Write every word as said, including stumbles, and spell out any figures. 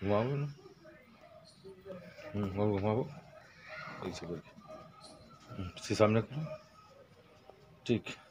घुमाओगे ना? हम्म, और घुमाओ ऐसे करके। हम्म, फिर सामने करो। ठीक।